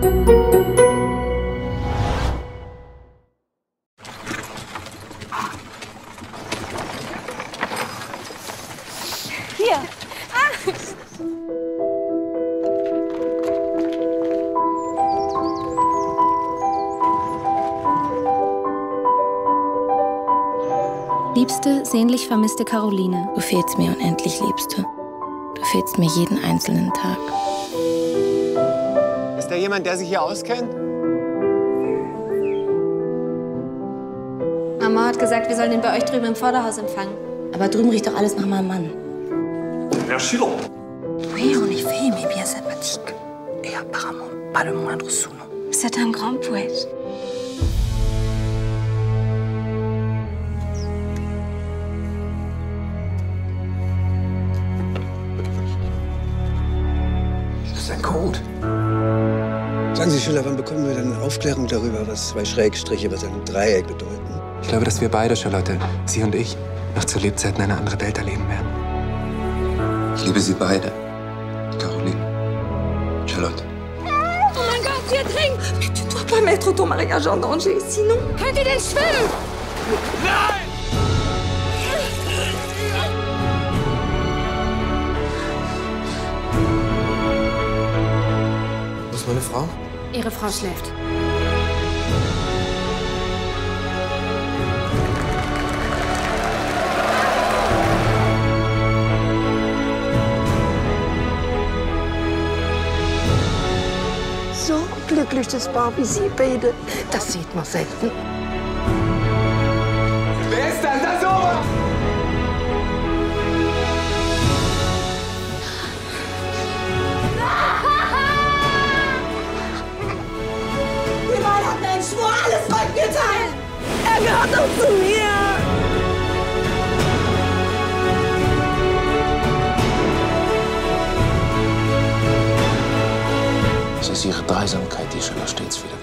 Hier. Liebste, sehnlich vermisste Caroline. Du fehlst mir unendlich, Liebste. Du fehlst mir jeden einzelnen Tag. Ist da jemand, der sich hier auskennt? Mama hat gesagt, wir sollen ihn bei euch drüben im Vorderhaus empfangen. Aber drüben riecht doch alles nach meinem Mann. Herr Schiller. Oui, en effet, il est bien sympathique. Et apparemment, pas le moindre sous-nom. C'est un grand poète. Das ist ein Code. Sagen Sie, Schiller, wann bekommen wir denn eine Aufklärung darüber, was 2 Schrägstriche, was ein Dreieck bedeuten? Ich glaube, dass wir beide, Charlotte, Sie und ich, noch zu Lebzeiten eine andere Welt erleben werden. Ich liebe Sie beide. Caroline. Charlotte. Oh mein Gott, sie ertrinkt! Mais tu dois pas mettre ton mariage en danger, sinon... Könnt ihr denn schwimmen? Wo ist meine Frau? Ihre Frau schläft. So glückliches Paar wie Sie beide, das sieht man selten. Wer ist denn das so? Wir beide hatten einen Schwur, alles wollten wir teilen. Er gehört auch zu mir. Es ist Ihre Dreisamkeit, die Schiller stets wieder